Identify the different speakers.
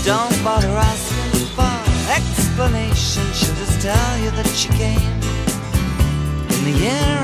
Speaker 1: Don't bother asking for explanation. She'll just tell you that she came in the year